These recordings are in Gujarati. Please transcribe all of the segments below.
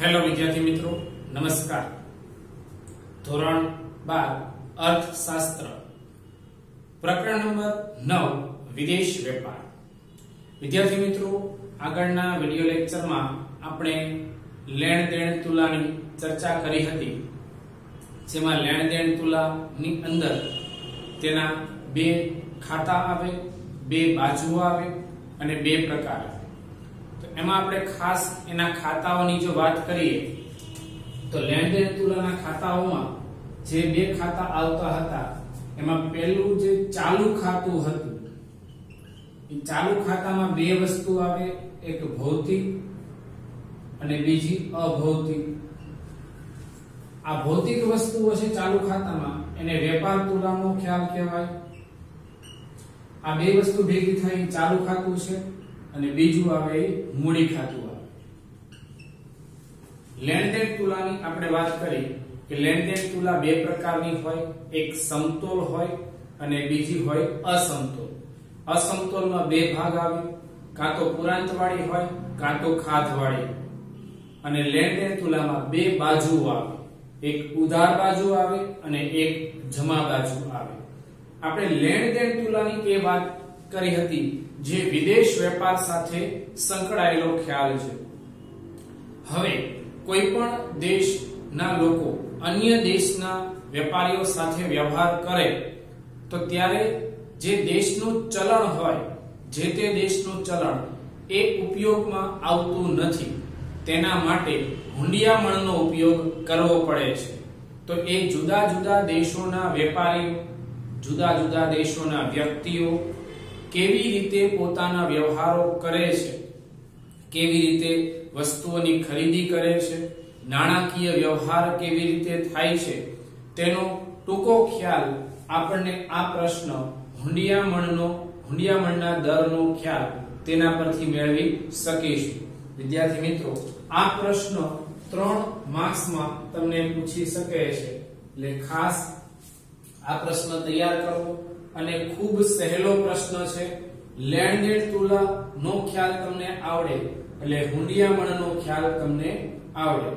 हेलो विद्यार्थी मित्रों, नमस्कार। धोरण 12 अर्थशास्त्र प्रकरण नंबर 9 विदेश व्यापार। विद्यार्थी मित्रों, આગળના વિડિયો લેક્ચરમાં આપણે લેણ દેણ તુલાની ચર્ચા કરી હતી, જેમાં લેણ દેણ તુલાની અંદર તેના બે ખાતા આવે, બે બાજુઓ આવે અને બે પ્રકાર આવે। તો એમાં આપણે ખાસ એના ખાતાઓની જો વાત કરીએ તો લેણ દેણ તુલાના ખાતાઓમાં જે બે ખાતા આવતા હતા એમાં પહેલું જે ચાલુ ખાતું હતું, એ ચાલુ ખાતામાં બે વસ્તુ આવે, એક ભૌતિક અને બીજી અભૌતિક। આ ભૌતિક વસ્તુઓ છે ચાલુ ખાતામાં, એને વેપાર તુલાનો ખ્યાલ કહેવાય। આ બે વસ્તુ ભેગી થઈ ચાલુ ખાતું છે અને બીજું આવે એ મૂડી ખાતું આવે। લેણ દેણ તુલાની આપણે વાત કરી કે લેણ દેણ તુલા બે પ્રકારની હોય, એક સમતોલ હોય અને બીજી હોય અસમતોલ। અસમતોલમાં બે ભાગ આવે, કાં તો પુરાંતવાળી હોય કાં તો ખાધવાળી। અને લેણ દેણ તુલામાં બે બાજુઓ આવે, એક ઉધાર બાજુ આવે અને એક જમા બાજુ આવે। આપણે લેણ દેણ તુલાની એ વાત કરી હતી જે વિદેશ વેપાર સાથે સંકળાયેલો ખ્યાલ છે। હવે કોઈ પણ દેશના લોકો અન્ય દેશના વેપારીઓ સાથે વ્યવહાર કરે તો ત્યારે જે દેશનું ચલણ હોય, જે તે દેશનું ચલણ એ ઉપયોગમાં આવતું નથી, તેના માટે હુંડિયામણનો ઉપયોગ કરવો પડે છે। તો એ જુદા જુદા દેશોના વેપારીઓ, જુદા જુદા દેશોના વ્યક્તિઓ કેવી રીતે પોતાના વ્યવહારો કરે છે, કેવી રીતે વસ્તુઓની ખરીદી કરે છે, નાણાકીય વ્યવહાર કેવી રીતે થાય છે, તેનો ટૂંકો ખ્યાલ આપણને આ પ્રશ્ન હુંડિયામણના દરનો ખ્યાલ તેના પરથી મેળવી શકીશું। વિદ્યાર્થી મિત્રો, આ પ્રશ્ન 3 માર્ક્સમાં તમને પૂછી શકે છે, એટલે ખાસ આ પ્રશ્ન તૈયાર કરવો। અને ખૂબ સહેલો પ્રશ્ન છે। લેણ દેણ તુલા નો ખ્યાલ તમને આવડે એટલે હુંડિયામણનો ખ્યાલ તમને આવડે।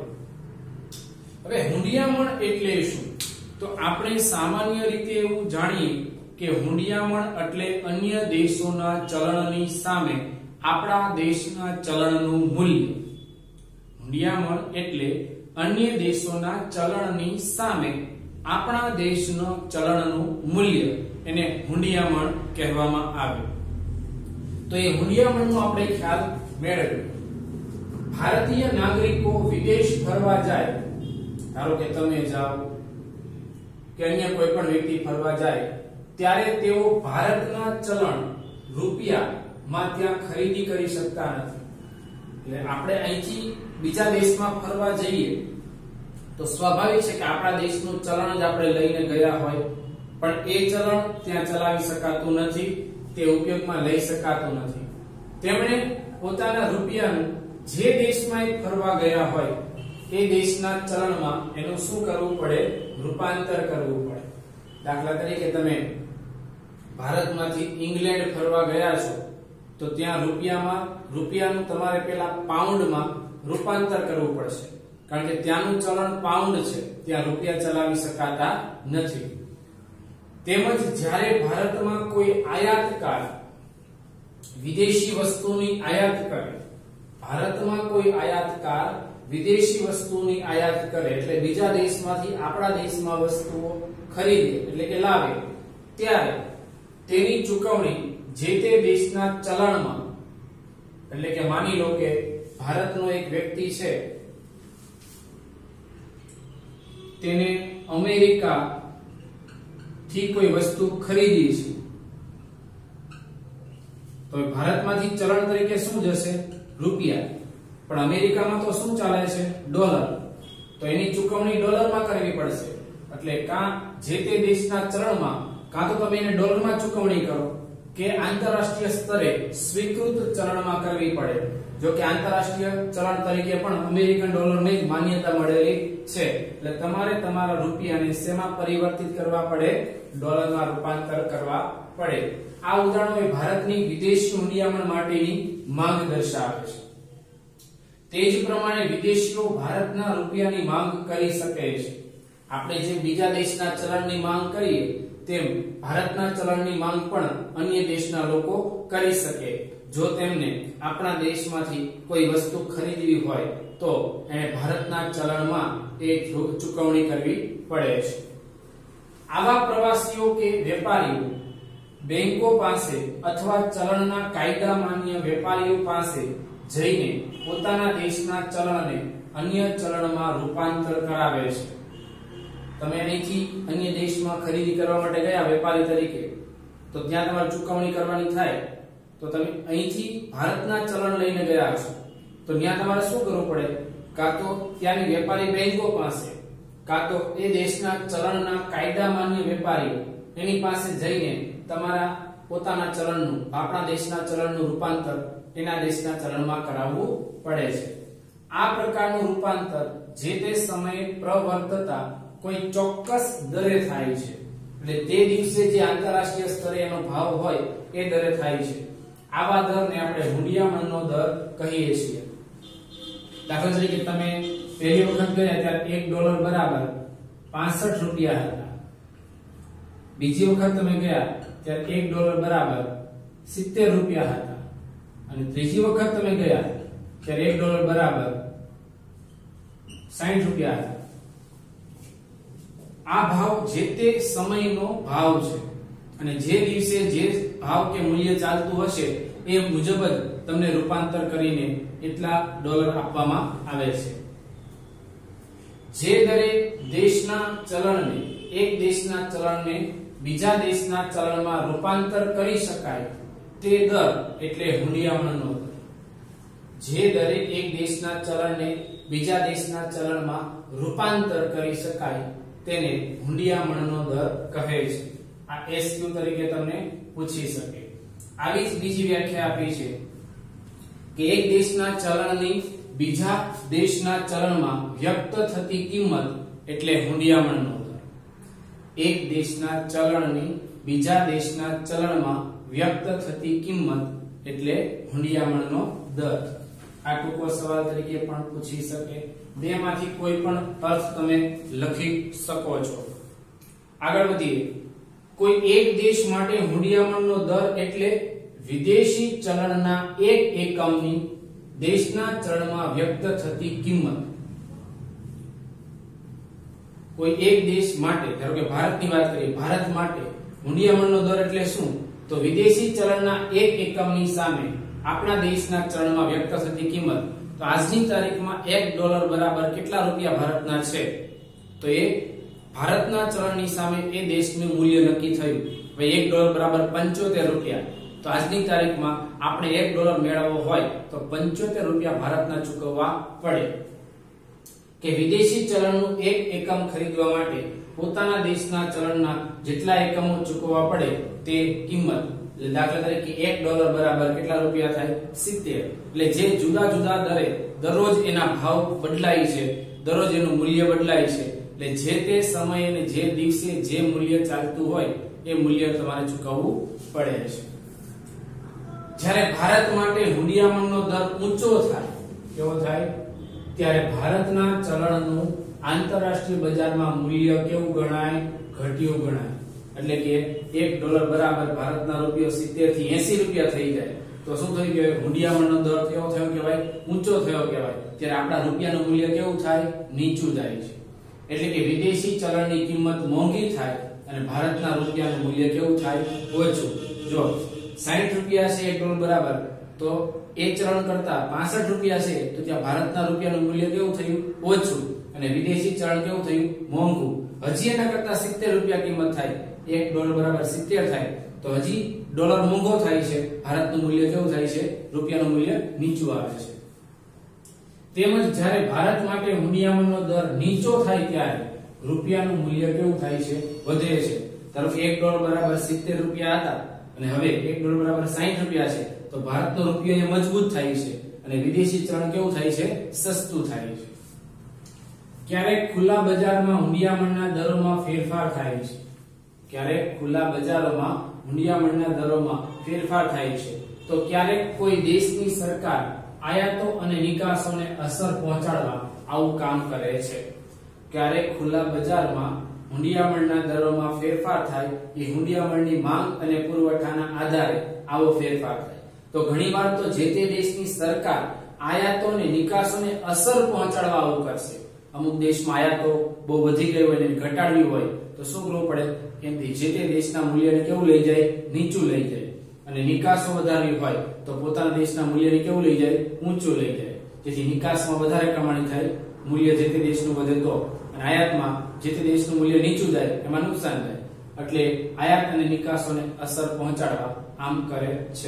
હવે હુંડિયામણ એટલે શું? તો આપણે સામાન્ય રીતે એવું જાણીએ કે હુંડિયામણ એટલે અન્ય દેશોના ચલણની સામે આપણા દેશના ચલણનું મૂલ્ય। હુંડિયામણ એટલે અન્ય દેશોના ચલણની સામે આપણા દેશનો ચલણનું મૂલ્ય, એને હુંડિયામણ કહેવામાં આવે। તો એ હુંડિયામણનો આપણે ખ્યાલ મેળવીએ। ભારતીય નાગરિકો વિદેશ ફરવા જાય, ધારો કે તમે જાઓ કે અન્ય કોઈ પણ વ્યક્તિ ફરવા જાય, ત્યારે તેઓ ભારતના ચલણ રૂપિયામાં ત્યાં ખરીદી કરી શકતા નથી। એટલે આપણે અહીંથી બીજા દેશમાં ફરવા જઈએ તો સ્વાભાવિક છે કે આપણા દેશનું ચલણ જ આપણે લઈને ગયા હોય, પણ એ ચલણ ત્યાં ચલાવી શકાતું નથી, તે ઉપયોગમાં લઈ શકાતું નથી। તેમણે પોતાના રૂપિયાનું જે દેશમાં ફરવા ગયા હોય એ દેશના ચલણમાં એનું શું કરવું પડે? રૂપાંતર કરવું પડે। દાખલા તરીકે તમે ભારતમાંથી ઇંગ્લેન્ડ ફરવા ગયા છો તો ત્યાં રૂપિયાનું તમારે પેલા પાઉન્ડમાં રૂપાંતર કરવું પડશે, કારણ કે ત્યાંનું ચલણ પાઉન્ડ છે, ત્યાં રૂપિયા ચલાવી શકાતા નથી। તેમજ જ્યારે ભારતમાં કોઈ આયાતકાર વિદેશી વસ્તુની આયાત કરે, ભારતમાં કોઈ આયાતકાર વિદેશી વસ્તુની આયાત કરે એટલે બીજા દેશમાંથી આપણા દેશમાં વસ્તુઓ ખરીદે એટલે કે લાવે, ત્યારે તેની ચૂકવણી જે તે દેશના ચલણમાં, એટલે કે માની લો કે ભારતનો એક વ્યક્તિ છે, તેને અમેરિકા થી કોઈ વસ્તુ ખરીદી છે, તો ભારતમાંથી ચલણ તરીકે શું જશે? રૂપિયા। પણ અમેરિકામાં તો શું ચાલે છે? ડોલર। તો એની ચૂકવણી ડોલરમાં કરવી પડશે, એટલે કાં જે તે દેશના ચલણમાં, કાં તો તમે એને ડોલરમાં ચૂકવણી કરો કે આંતરરાષ્ટ્રીય સ્તરે સ્વીકૃત ચલણમાં કરવી પડે। જો કે આંતરરાષ્ટ્રીય ચલણ તરીકે પણ અમેરિકન ડોલરને જ માન્યતા મળેલી છે, એટલે તમારે તમારા રૂપિયાને શેમાં પરિવર્તિત કરવા પડે? ડોલરમાં રૂપાંતર કરવા પડે। આ ઉદાહરણો ભારતની વિદેશી હુંડિયામણ માટેની માંગ દર્શાવે છે। તે જ પ્રમાણે વિદેશીઓ ભારતના રૂપિયાની માંગ કરી શકે છે. આપણે જે બીજા દેશના ચલણની માંગ કરીએ તેમ ભારતના ચલણની માંગ પણ અન્ય દેશના લોકો કરી શકે. જો તેમને આપણા દેશમાંથી કોઈ વસ્તુ ખરીદવી હોય તો એને ભારતના ચલણમાં એ ચૂકવણી કરવી પડે છે. આવા પ્રવાસીઓ કે વેપારીઓ બેંકો પાસે અથવા ચલણના કાયદા માન્ય વેપારીઓ પાસે જઈને પોતાના દેશના ચલણને અન્ય ચલણમાં રૂપાંતર કરાવે છે. તમે અહીંથી અન્ય દેશમાં ખરીદી કરવા માટે ગયા વેપારી તરીકે, તો ત્યાં તમારે ચૂકવણી કરવાની થાય, તો તમે અહીંથી ભારતના ચલણ લઈને ગયા છો તો ત્યાં તમારે શું કરવું પડે? કાં તો ત્યાંની વેપારી બેંકો પાસે, કાં તો એ દેશના ચલણના કાયદા માન્ય વેપારીઓ એની પાસે જઈને તમારા પોતાના ચલણનું, આપણા દેશના ચલણનું રૂપાંતર એના દેશના ચલણમાં કરાવવું પડે છે. આ પ્રકારનું રૂપાંતર જે તે સમયે પ્રવર્તતા કોઈ ચોક્કસ દરે થાય છે. એટલે તે દિવસે જે આંતરરાષ્ટ્રીય સ્તરે એનો ભાવ હોય એ દરે થાય છે. આવા દરને આપણે હુંડિયામણનો દર કહીએ છીએ. દાખલા તરીકે તમે પહેલી વખત ગયા ત્યારે $1 બરાબર 65 રૂપિયા હતા. બીજી વખત તમે ગયા ત્યારે $1 બરાબર 70 રૂપિયા હતા. અને ત્રીજી વખત તમે ગયા ત્યારે $1 બરાબર 60 રૂપિયા હતા. આ ભાવ જે તે સમયનો ભાવ છે અને જે દિવસે જે ભાવ કે મૂલ્ય ચાલતું હશે એ મુજબ જ તમને રૂપાંતર કરીને એટલા ડોલર આપવામાં આવે છે. જે દરે દેશના ચલણને, એક દેશના ચલણને બીજા દેશના ચલણમાં રૂપાંતર કરી શકાય તે દર એટલે હુંડિયામણનો દર. જે દરે એક દેશના ચલણને બીજા દેશના ચલણમાં રૂપાંતર કરી શકાય તેને હુંડિયામણનો દર કહે છે. આ એસક્યુ તરીકે તમને પૂછી શકે. આવી જ બીજી વ્યાખ્યા આપી છે કે એક દેશના ચલણની બીજા દેશના ચલણમાં વ્યક્ત થતી કિંમત એટલે હુંડિયામણનો દર. એક દેશના ચલણની બીજા દેશના ચલણમાં વ્યક્ત થતી કિંમત એટલે હુંડિયામણનો દર. આ ટૂંકો સવાલ તરીકે પણ પૂછી શકે. બેમાંથી કોઈ પણ અર્થ તમે લખી શકો છો. આગળ વધીએ. કોઈ એક દેશ માટે હુંડિયામણનો દર એટલે વિદેશી ચલણના એક એકમની દેશના ચલણમાં વ્યક્ત થતી કિંમત. કોઈ એક દેશ માટે, ધારો કે ભારતની વાત કરીએ, ભારત માટે હુંડિયામણનો દર એટલે શું? તો વિદેશી ચલણના એક એકમની સામે આપણા દેશના ચલણમાં વ્યક્ત થતી કિંમત. તો આજની તારીખમાં $1 બરાબર કેટલા રૂપિયા ભારતના છે? તો એ ભારતના ચલણની સામે એ દેશનું મૂલ્ય નક્કી થયું. ભાઈ $1 બરાબર 75 રૂપિયા. તો આજની તારીખમાં આપણે $1 મેળવવો હોય તો 75 રૂપિયા ભારતના ચૂકવવા પડે. કે વિદેશી ચલણનું એક એકમ ખરીદવા માટે પોતાના દેશના ચલણના જેટલા એકમો ચૂકવવા પડે તે કિંમત. દાખલા તરીકે $1 બરાબર કેટલા રૂપિયા થાય? 70. એટલે જે જુદા જુદા દરે દરરોજ એના ભાવ બદલાય છે, દરરોજ એનું મૂલ્ય બદલાય છે. એટલે જે તે સમયે અને જે દિવસે જે મૂલ્ય ચાલતું હોય એ મૂલ્ય તમારે ચૂકવવું પડે છે. જ્યારે ભારત માટે હુંડિયામણનો દર ઊંચો થાય, કેવો થાય? ત્યારે ભારતના ચલણનું આંતરરાષ્ટ્રીય બજારમાં મૂલ્ય કેવું ગણાય? ઘટ્યું ગણાય. એટલે કે $1 બરાબર ભારતના રૂપિયો 70 થી 80 રૂપિયા થઈ જાય તો શું થઈ ગયું? હુંડિયામણનો દર કેવો થયો કહેવાય? ઊંચો થયો કહેવાય. ત્યારે આપણા રૂપિયાનું મૂલ્ય કેવું થાય? નીચું જાય છે. એટલે કે વિદેશી ચલણની કિંમત મોંઘી થાય અને ભારતના રૂપિયાનું મૂલ્ય કેવું થાય? ઓછું. જો 60 રૂપિયા છે $1 બરાબર, તો એ ચલણ કરતા 65 રૂપિયા છે તો ત્યાં ભારતના રૂપિયાનું મૂલ્ય કેવું થયું? ઓછું. અને વિદેશી ચલણ કેવું થયું? મોંઘું. હજી એના કરતા 70 રૂપિયા કિંમત થાય, $1 બરાબર 70 થાય તો હજી ડોલર મોંઘો થાય છે, ભારતનું મૂલ્ય કેવું થાય છે? રૂપિયાનું મૂલ્ય નીચું આવે છે. તેમજ જ્યારે ભારત માટે હુંડિયામણનો દર નીચો થાય ત્યારે રૂપિયાનું મૂલ્ય કેવું થાય છે? વધે છે. ધારો કે $1 બરાબર 70 રૂપિયા હતા અને હવે $1 બરાબર 60 રૂપિયા છે તો ભારતનો રૂપિયો મજબૂત થાય છે અને વિદેશી ચલણ કેવું થાય છે? સસ્તું થાય છે. ક્યારેક ખુલ્લા બજારમાં હુંડિયામણના દરોમાં ફેરફાર થાય છે. ક્યારેક ખુલ્લા બજારોમાં હુંડિયામણના દરોમાં ફેરફાર થાય છે. તો ક્યારેક કોઈ દેશની સરકાર આયાતો અને નિકાસોને અસર પહોંચાડવા આવું કામ કરે છે. ક્યારેક ખુલ્લા બજારમાં હુંડિયામણના દરોમાં ફેરફાર થાય, એ હુંડિયામણની માંગ અને પુરવઠાના આધારે આવો ફેરફાર થાય. તો ઘણીવાર તો જે તે દેશની સરકાર આયાતો અને નિકાસોને અસર પહોંચાડવા આવું કરશે. અમુક દેશમાં આયાતો બહુ વધી ગઈ હોય અને ઘટાડવી હોય તો શું કરવું પડે? કેમ કે જે તે દેશના મૂલ્યને કેવું લઈ જાય? નીચું લઈ જાય. અને નિકાસો વધારવી હોય તો પોતાના દેશના મૂલ્યને કેવું લઈ જાય? ઊંચું લઈ જાય. જેથી નિકાસમાં વધારે કમાણી થાય, મૂલ્ય જે તે દેશનું વધે તો, અને આયાતમાં જે તે દેશનું મૂલ્ય નીચું જાય એમાં નુકસાન થાય. એટલે આયાત અને નિકાસોને અસર પહોંચાડવા આમ કરે છે.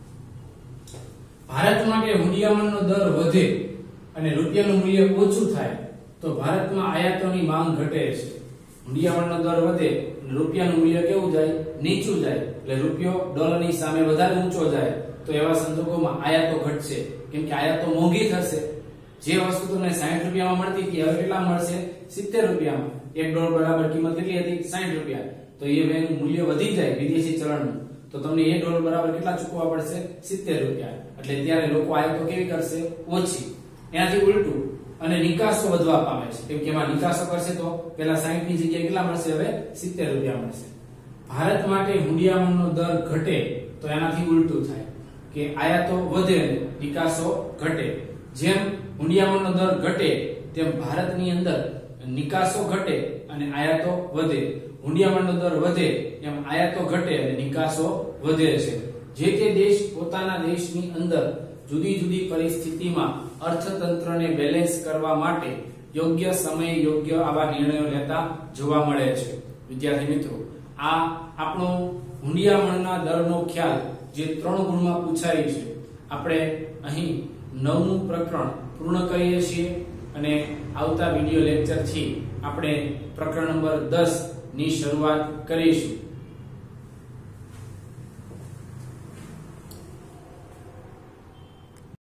ભારત માટે હુંડિયામણનો દર વધે અને રૂપિયાનું મૂલ્ય ઓછું થાય તો ભારતમાં આયાતોની માંગ ઘટે છે. હુંડિયામણનો દર વધે અને રૂપિયાનું મૂલ્ય કેવું જાય? નીચું જાય. એટલે રૂપિયો ડોલરની સામે વધારે ઊંચો જાય તો એવા સંજોગોમાં આયાતો ઘટશે. કેમ કે આયાતો મોંઘી થશે. જે વસ્તુ તમને 60 રૂપિયામાં મળતી હતી હવે કેટલા મળશે? 70 રૂપિયામાં. $1 બરાબર કિંમત કેટલી હતી? 60 રૂપિયા. તો એ એનું મૂલ્ય વધી જાય વિદેશી ચલણનું, તો તમને $1 બરાબર કેટલા ચૂકવવા પડશે? 70 રૂપિયા. એટલે ત્યારે લોકો આયાતો કેવી કરશે? ઓછી. એનાથી ઉલટું અને નિકાસો વધવા પામે છે. કેમ કે એમાં નિકાસો કરશે તો પેલા 60 ની જગ્યાએ કેટલા મળશે? હવે 70 રૂપિયા મળશે. ભારત માટે હુંડિયામણનો દર ઘટે તો એનાથી ઉલટું થાય કે આયાતો વધે અને નિકાસો ઘટે. જેમ હુંડિયામણનો દર ઘટે તેમ ભારતની અંદર નિકાસો ઘટે અને આયાતો વધે. હુંડિયામણનો દર વધે એમ આયાતો ઘટે અને નિકાસો વધે છે. જે તે દેશ પોતાના દેશની અંદર જુદી જુદી પરિસ્થિતિમાં અર્થતંત્રને બેલેન્સ કરવા માટે યોગ્ય સમયે યોગ્ય આવા નિર્ણયો લેતા જોવા મળે છે. વિદ્યાર્થી મિત્રો, આ આપણો હુંડિયામણના દરનો ખ્યાલ જે 3 ગુણમાં પૂછાય છે. આપણે અહીં 9મું પ્રકરણ પૂર્ણ કરીએ છીએ અને આવતા વિડિયો લેક્ચરથી આપણે પ્રકરણ નંબર 10 ની શરૂઆત કરીશું.